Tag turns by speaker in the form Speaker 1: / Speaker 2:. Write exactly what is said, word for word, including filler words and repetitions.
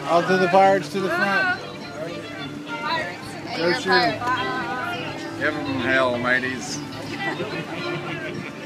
Speaker 1: All to the pirates to the front.
Speaker 2: Go shoot 'em.
Speaker 3: Give them hell, mateys.